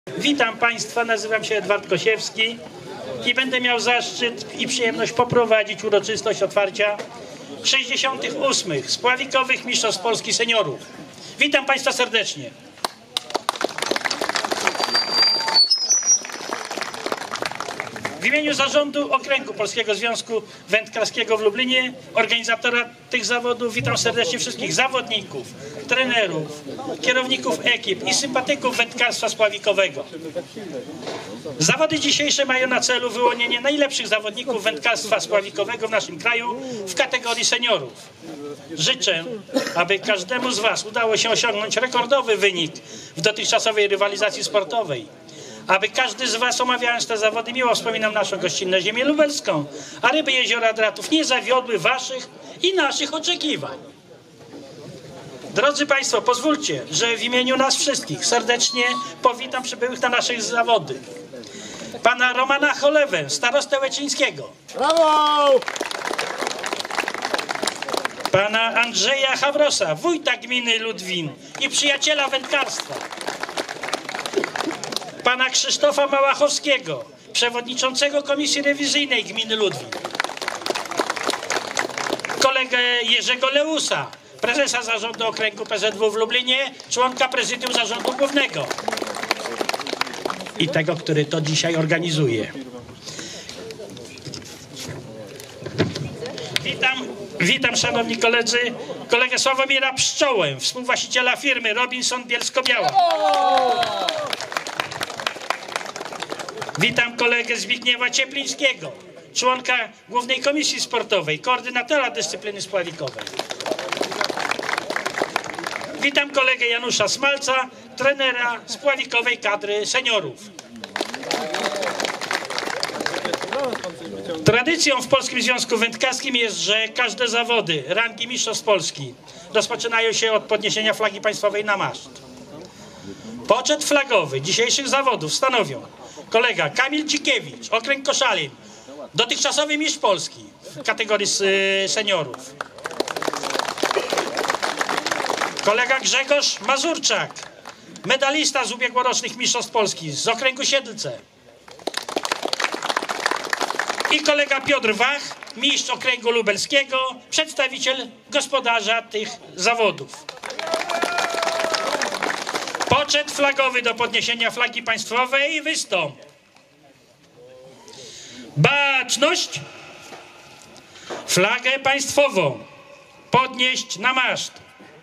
Witam Państwa, nazywam się Edward Kosiewski i będę miał zaszczyt i przyjemność poprowadzić uroczystość otwarcia 68. Spławikowych Mistrzostw Polski Seniorów. Witam Państwa serdecznie. W imieniu Zarządu Okręgu Polskiego Związku Wędkarskiego w Lublinie, organizatora tych zawodów, witam serdecznie wszystkich zawodników, trenerów, kierowników ekip i sympatyków wędkarstwa spławikowego. Zawody dzisiejsze mają na celu wyłonienie najlepszych zawodników wędkarstwa spławikowego w naszym kraju w kategorii seniorów. Życzę, aby każdemu z Was udało się osiągnąć rekordowy wynik w dotychczasowej rywalizacji sportowej. Aby każdy z Was, omawiając te zawody, miło wspominał naszą gościnną ziemię lubelską, a ryby jeziora Dratów nie zawiodły Waszych i naszych oczekiwań. Drodzy Państwo, pozwólcie, że w imieniu nas wszystkich serdecznie powitam przybyłych na nasze zawody. Pana Romana Cholewę, starostę Łeczyńskiego. Brawo! Pana Andrzeja Hawrosa, wójta gminy Ludwin i przyjaciela wędkarstwa. Pana Krzysztofa Małachowskiego, przewodniczącego Komisji Rewizyjnej Gminy Ludwin. Kolegę Jerzego Leusa, prezesa Zarządu Okręgu PZW w Lublinie, członka Prezydium Zarządu Głównego i tego, który to dzisiaj organizuje. Witam szanowni koledzy, kolegę Sławomira Pszczołę, współwłaściciela firmy Robinson Bielsko-Biała. Witam kolegę Zbigniewa Cieplińskiego, członka Głównej Komisji Sportowej, koordynatora dyscypliny spławikowej. Witam kolegę Janusza Smalca, trenera spławikowej kadry seniorów. Tradycją w Polskim Związku Wędkarskim jest, że każde zawody rangi Mistrzostw Polski rozpoczynają się od podniesienia flagi państwowej na maszt. Poczet flagowy dzisiejszych zawodów stanowią kolega Kamil Dzikiewicz, Okręg Koszalin, dotychczasowy mistrz Polski w kategorii seniorów. Kolega Grzegorz Mazurczak, medalista z ubiegłorocznych Mistrzostw Polski z Okręgu Siedlce. I kolega Piotr Wach, mistrz Okręgu Lubelskiego, przedstawiciel gospodarza tych zawodów. Poczet flagowy do podniesienia flagi państwowej, wystąp. Baczność! Flagę państwową podnieść na maszt.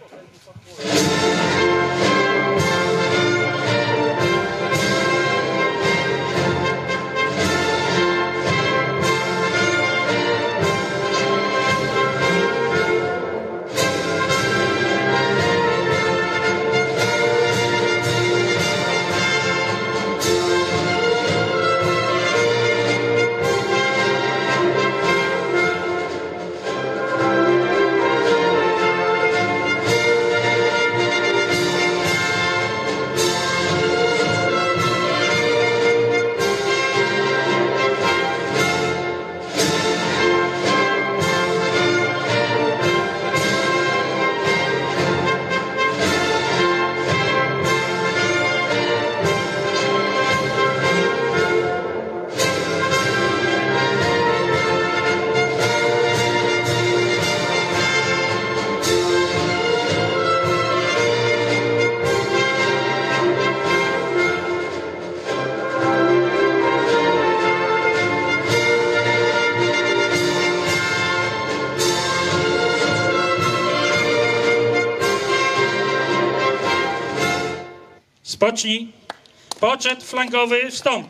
Spocznij. Poczet flangowy, wstąp.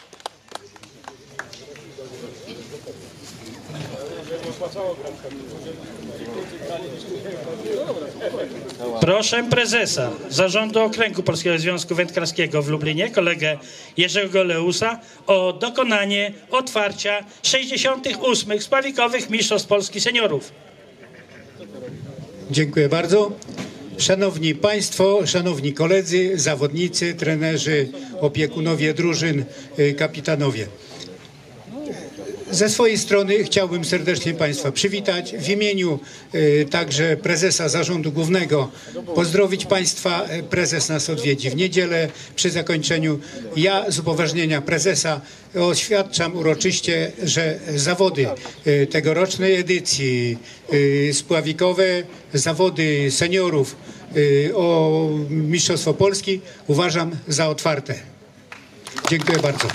Proszę prezesa Zarządu Okręgu Polskiego Związku Wędkarskiego w Lublinie, kolegę Jerzego Leusa, o dokonanie otwarcia 68. Spławikowych Mistrzostw Polski Seniorów. Dziękuję bardzo. Szanowni Państwo, szanowni koledzy, zawodnicy, trenerzy, opiekunowie drużyn, kapitanowie. Ze swojej strony chciałbym serdecznie Państwa przywitać. W imieniu także prezesa Zarządu Głównego pozdrowić Państwa. Prezes nas odwiedzi w niedzielę przy zakończeniu. Ja z upoważnienia prezesa oświadczam uroczyście, że zawody tegorocznej edycji spławikowe, zawody seniorów o Mistrzostwo Polski uważam za otwarte. Dziękuję bardzo.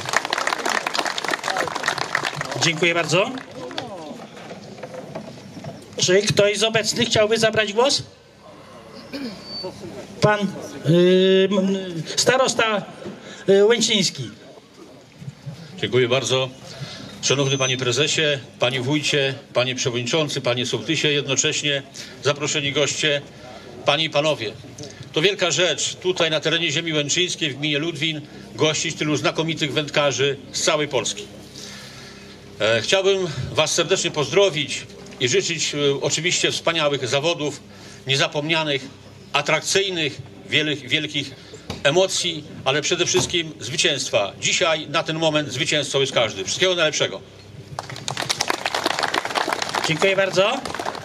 Dziękuję bardzo. Czy ktoś z obecnych chciałby zabrać głos? Pan starosta Łęczyński. Dziękuję bardzo. Szanowny Panie Prezesie, Panie Wójcie, Panie Przewodniczący, Panie Sołtysie, jednocześnie zaproszeni goście, Panie i Panowie. To wielka rzecz tutaj na terenie ziemi łęczyńskiej w gminie Ludwin gościć tylu znakomitych wędkarzy z całej Polski. Chciałbym Was serdecznie pozdrowić i życzyć oczywiście wspaniałych zawodów, niezapomnianych, atrakcyjnych, wielkich emocji, ale przede wszystkim zwycięstwa. Dzisiaj na ten moment zwycięzcą jest każdy. Wszystkiego najlepszego. Dziękuję bardzo.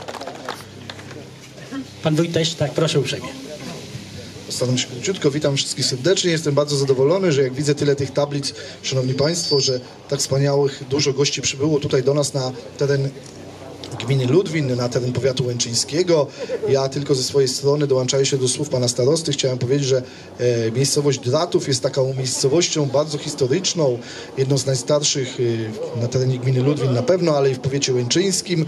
Pan wójt też, tak, proszę uprzejmie. Postaram się króciutko. Witam wszystkich serdecznie. Jestem bardzo zadowolony, że jak widzę tyle tych tablic, szanowni państwo, że tak wspaniałych, dużo gości przybyło tutaj do nas na teren gminy Ludwin, na teren powiatu łęczyńskiego. Ja tylko ze swojej strony dołączając się do słów pana starosty, chciałem powiedzieć, że miejscowość Dratów jest taką miejscowością bardzo historyczną, jedną z najstarszych na terenie gminy Ludwin na pewno, ale i w powiecie łęczyńskim.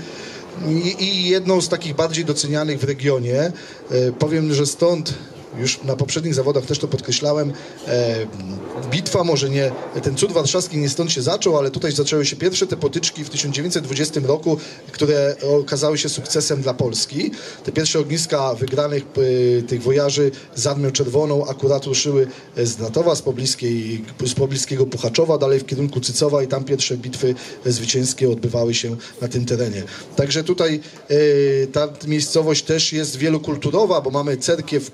I jedną z takich bardziej docenianych w regionie. Powiem, że stąd już na poprzednich zawodach też to podkreślałem, bitwa, może nie, ten cud warszawski nie stąd się zaczął, ale tutaj zaczęły się pierwsze te potyczki w 1920 roku, które okazały się sukcesem dla Polski. Te pierwsze ogniska wygranych tych wojaży z Armią Czerwoną akurat ruszyły z Dratowa, z pobliskiego Puchaczowa, dalej w kierunku Cycowa i tam pierwsze bitwy zwycięskie odbywały się na tym terenie. Także tutaj ta miejscowość też jest wielokulturowa, bo mamy cerkiew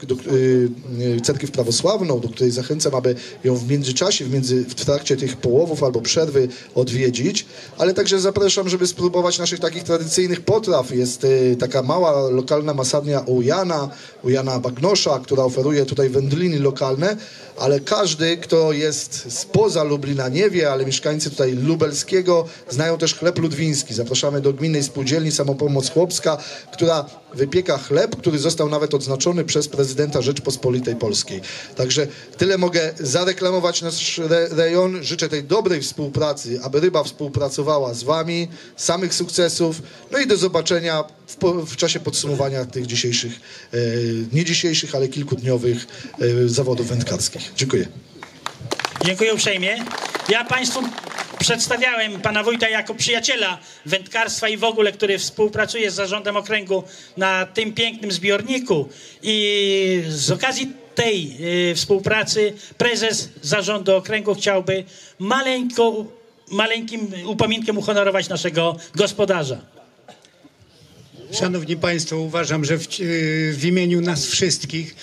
prawosławną, do której zachęcam, aby ją w międzyczasie, w trakcie tych połowów albo przerwy odwiedzić, ale także zapraszam, żeby spróbować naszych takich tradycyjnych potraw. Jest taka mała lokalna masarnia u Jana Bagnosza, która oferuje tutaj wędliny lokalne, ale każdy, kto jest spoza Lublina, nie wie, ale mieszkańcy tutaj lubelskiego znają też chleb ludwiński. Zapraszamy do Gminnej Spółdzielni Samopomoc Chłopska, która wypieka chleb, który został nawet odznaczony przez prezydenta Rzeczpospolitej Polskiej. Także tyle mogę zareklamować nasz rejon. Życzę tej dobrej współpracy, aby ryba współpracowała z wami, samych sukcesów, no i do zobaczenia w czasie podsumowania tych dzisiejszych, nie dzisiejszych, ale kilkudniowych zawodów wędkarskich. Dziękuję. Dziękuję uprzejmie. Ja Państwu przedstawiałem pana wójta jako przyjaciela wędkarstwa i w ogóle, który współpracuje z zarządem okręgu na tym pięknym zbiorniku. I z okazji tej współpracy prezes zarządu okręgu chciałby maleńkim upominkiem uhonorować naszego gospodarza. Szanowni Państwo, uważam, że w imieniu nas wszystkich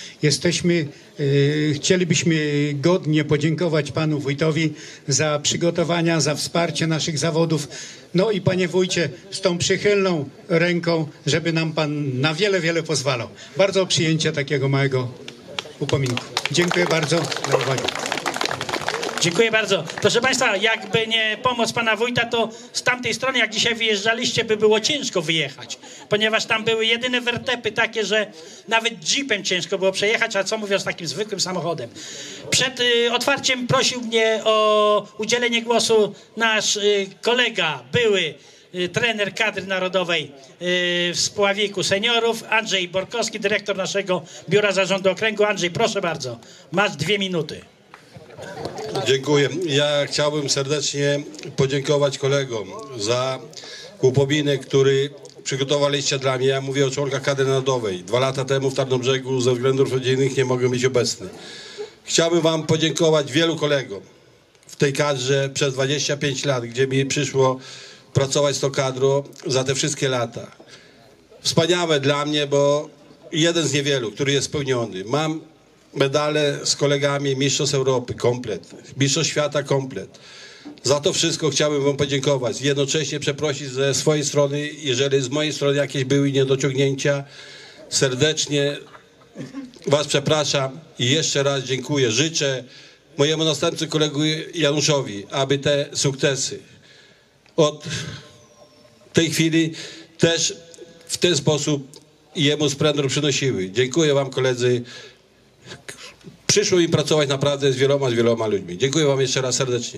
chcielibyśmy godnie podziękować panu wójtowi za przygotowania, za wsparcie naszych zawodów. No i panie wójcie, z tą przychylną ręką, żeby nam pan na wiele pozwalał. Bardzo o przyjęcie takiego małego upominku. Dziękuję bardzo za uwagę. Dziękuję bardzo. Proszę Państwa, jakby nie pomoc pana wójta, to z tamtej strony, jak dzisiaj wyjeżdżaliście, by było ciężko wyjechać, ponieważ tam były jedyne wertepy takie, że nawet jeepem ciężko było przejechać, a co mówiąc takim zwykłym samochodem. Przed otwarciem prosił mnie o udzielenie głosu nasz kolega, były trener kadry narodowej w Spławiku Seniorów, Andrzej Borkowski, dyrektor naszego Biura Zarządu Okręgu. Andrzej, proszę bardzo, masz 2 minuty. Dziękuję. Ja chciałbym serdecznie podziękować kolegom za upominek, który przygotowaliście dla mnie. Ja mówię o członkach kadry narodowej. 2 lata temu w Tarnobrzegu ze względów rodzinnych nie mogłem być obecny. Chciałbym wam podziękować wielu kolegom w tej kadrze przez 25 lat, gdzie mi przyszło pracować z tą kadrą za te wszystkie lata. Wspaniałe dla mnie, bo jeden z niewielu, który jest spełniony. Mam medale z kolegami Mistrzostw Europy, komplet. Mistrzostw Świata, komplet. Za to wszystko chciałbym wam podziękować. Jednocześnie przeprosić ze swojej strony, jeżeli z mojej strony jakieś były niedociągnięcia. Serdecznie was przepraszam i jeszcze raz dziękuję. Życzę mojemu następcy kolegowi Januszowi, aby te sukcesy od tej chwili też w ten sposób jemu splendor przynosiły. Dziękuję wam, koledzy. Przyszło mi pracować naprawdę z wieloma ludźmi. Dziękuję wam jeszcze raz serdecznie.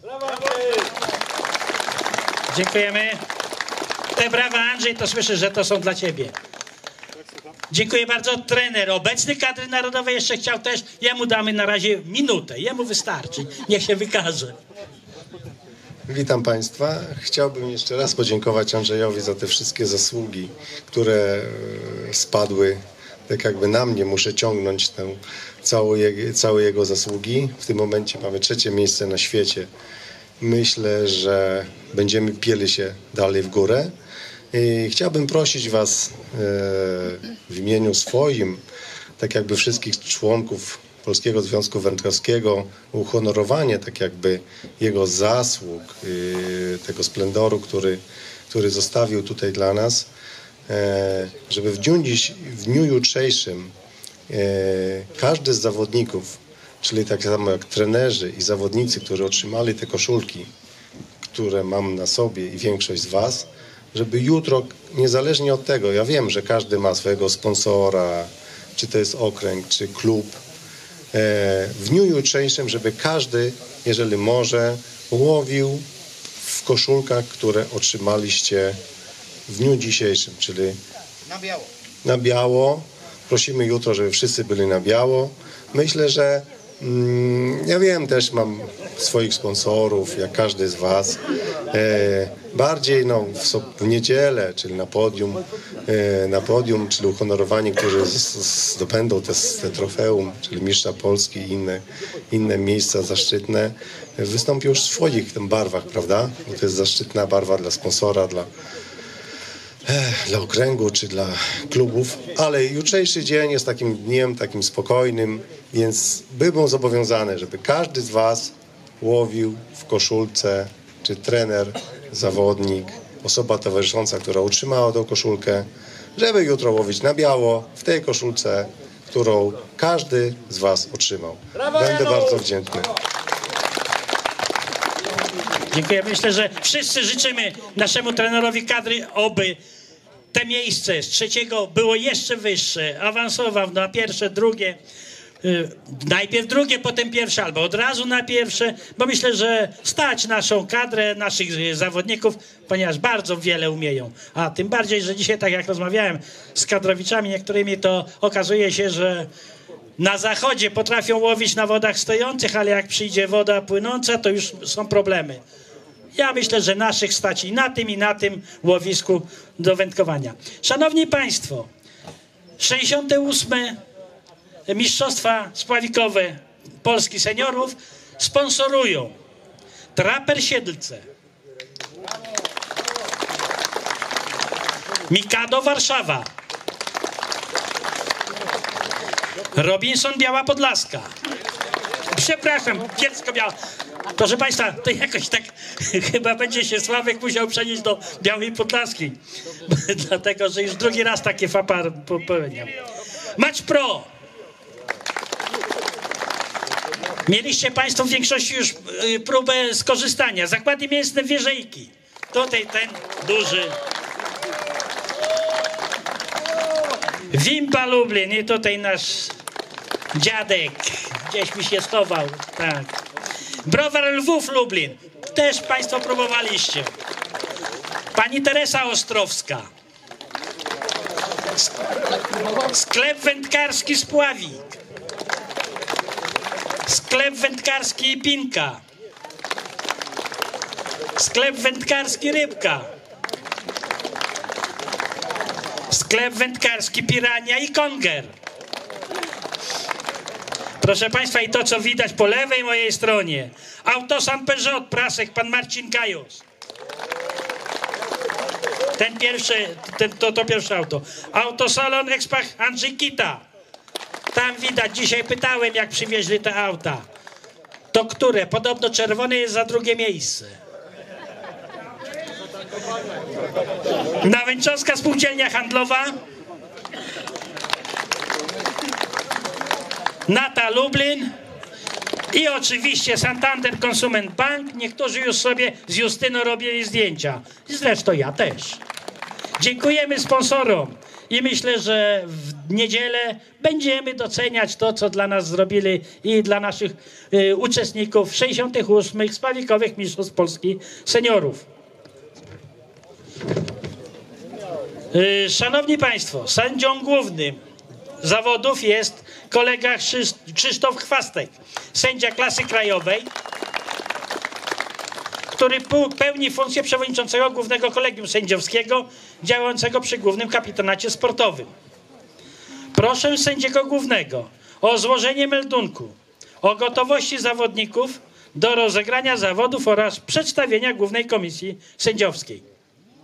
Dziękujemy. Te brawa, Andrzej, to słyszę, że to są dla ciebie. Dziękuję bardzo. Trener obecny kadry narodowej jeszcze chciał też. Jemu damy na razie minutę. Jemu wystarczy. Niech się wykaże. Witam Państwa. Chciałbym jeszcze raz podziękować Andrzejowi za te wszystkie zasługi, które spadły tak jakby na mnie. Muszę ciągnąć tę całe jego zasługi. W tym momencie mamy 3. miejsce na świecie. Myślę, że będziemy pieli się dalej w górę. I chciałbym prosić Was w imieniu swoim, tak jakby wszystkich członków Polskiego Związku Wędkarskiego, uhonorowanie tak jakby jego zasług, tego splendoru, który zostawił tutaj dla nas, żeby w dniu jutrzejszym każdy z zawodników, czyli tak samo jak trenerzy i zawodnicy, którzy otrzymali te koszulki, które mam na sobie i większość z Was, żeby jutro, niezależnie od tego, ja wiem, że każdy ma swojego sponsora, czy to jest okręg, czy klub, w dniu jutrzejszym, żeby każdy, jeżeli może, łowił w koszulkach, które otrzymaliście w dniu dzisiejszym, czyli na biało. Prosimy jutro, żeby wszyscy byli na biało. Myślę, że ja wiem, też mam swoich sponsorów, jak każdy z Was. Bardziej w niedzielę, czyli na podium, czyli uhonorowani, którzy zdobędą te trofeum, czyli mistrza Polski i inne miejsca zaszczytne, wystąpią już w swoich barwach, prawda? Bo to jest zaszczytna barwa dla sponsora, dla okręgu czy dla klubów, ale jutrzejszy dzień jest takim dniem, takim spokojnym, więc byłem zobowiązany, żeby każdy z Was łowił w koszulce, czy trener, zawodnik, osoba towarzysząca, która utrzymała tą koszulkę, żeby jutro łowić na biało w tej koszulce, którą każdy z Was otrzymał. Będę bardzo wdzięczny. Dziękuję. Myślę, że wszyscy życzymy naszemu trenerowi kadry, oby te miejsce z 3. było jeszcze wyższe, awansował na pierwsze, drugie, najpierw drugie, potem pierwsze, albo od razu na pierwsze, bo myślę, że stać naszą kadrę, naszych zawodników, ponieważ bardzo wiele umieją. A tym bardziej, że dzisiaj, tak jak rozmawiałem z kadrowiczami niektórymi, to okazuje się, że na zachodzie potrafią łowić na wodach stojących, ale jak przyjdzie woda płynąca, to już są problemy. Ja myślę, że naszych stać i na tym łowisku do wędkowania. Szanowni Państwo, 68. Mistrzostwa Spławikowe Polski Seniorów sponsorują Traper Siedlce, Mikado Warszawa, Robinson Biała Podlaska. Przepraszam, Kielsko Biała. Proszę Państwa, to jakoś tak chyba będzie się Sławek musiał przenieść do Białej Podlaskiej. Dlatego, że już drugi raz takie fapa popełniam. Match Pro. Mieliście Państwo w większości już próbę skorzystania. Zakłady mięsne Wierzejki. Tutaj ten duży. Wimpa Lublin i tutaj nasz dziadek. Gdzieś mi się schował. Tak. Browar Lwów Lublin. Też Państwo próbowaliście. Pani Teresa Ostrowska. Sklep wędkarski Spławik. Sklep wędkarski Pinka. Sklep wędkarski Rybka. Sklep wędkarski Pirania i Konger. Proszę Państwa, i to, co widać po lewej mojej stronie. Autosan Peugeot, Prasek, pan Marcin Gajos. Ten pierwszy, to pierwsze auto. Autosalon Expach Andrzej Kita. Tam widać, dzisiaj pytałem, jak przywieźli te auta. To które? Podobno czerwone jest za drugie miejsce. Nawęczowska Spółdzielnia Handlowa, Nata Lublin i oczywiście Santander Consumer Bank. Niektórzy już sobie z Justyną robili zdjęcia. Zresztą ja też. Dziękujemy sponsorom i myślę, że w niedzielę będziemy doceniać to, co dla nas zrobili i dla naszych uczestników 68. Spawikowych Mistrzostw Polski Seniorów. Szanowni Państwo, sędzią głównym zawodów jest kolega Krzysztof Chwastek, sędzia klasy krajowej, który pełni funkcję przewodniczącego Głównego Kolegium Sędziowskiego działającego przy Głównym Kapitonacie Sportowym. Proszę sędziego głównego o złożenie meldunku o gotowości zawodników do rozegrania zawodów oraz przedstawienia Głównej Komisji Sędziowskiej.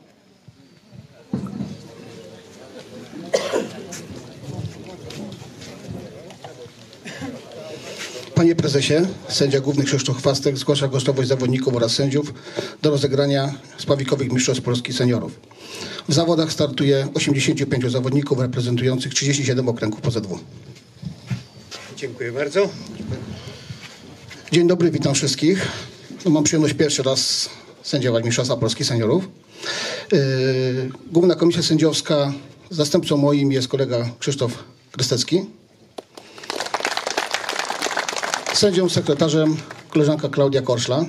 Panie prezesie, sędzia główny Krzysztof Chwastek zgłasza gotowość zawodników oraz sędziów do rozegrania spawikowych Mistrzostw Polski Seniorów. W zawodach startuje 85 zawodników reprezentujących 37 okręgów PZW. Dziękuję bardzo. Dzień dobry, witam wszystkich. Mam przyjemność pierwszy raz sędziować Mistrzostwa Polski Seniorów. Główna Komisja Sędziowska, zastępcą moim jest kolega Krzysztof Krystecki. Sędzią sekretarzem koleżanka Klaudia Korszla.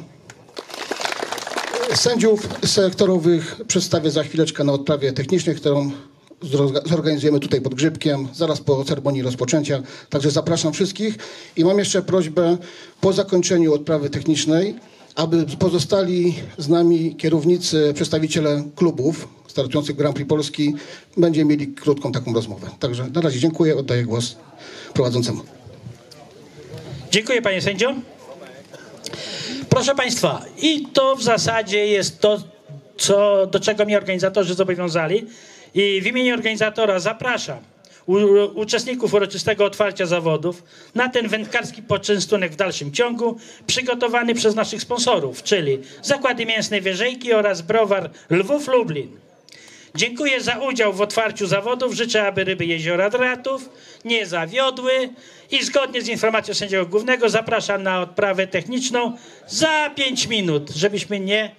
Sędziów sektorowych przedstawię za chwileczkę na odprawie technicznej, którą zorganizujemy tutaj pod Grzybkiem, zaraz po ceremonii rozpoczęcia. Także zapraszam wszystkich i mam jeszcze prośbę po zakończeniu odprawy technicznej, aby pozostali z nami kierownicy, przedstawiciele klubów startujących w Grand Prix Polski będziemy mieli krótką taką rozmowę. Także na razie dziękuję, oddaję głos prowadzącemu. Dziękuję panie sędzio. Proszę państwa, i to w zasadzie jest to, do czego mnie organizatorzy zobowiązali. I w imieniu organizatora zapraszam uczestników uroczystego otwarcia zawodów na ten wędkarski poczęstunek w dalszym ciągu przygotowany przez naszych sponsorów, czyli Zakłady Mięsne Wierzejki oraz Browar Lwów Lublin. Dziękuję za udział w otwarciu zawodów. Życzę, aby ryby jeziora Dratów nie zawiodły i zgodnie z informacją sędziego głównego zapraszam na odprawę techniczną za 5 minut, żebyśmy nie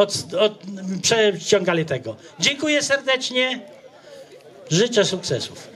przeciągali tego. Dziękuję serdecznie. Życzę sukcesów.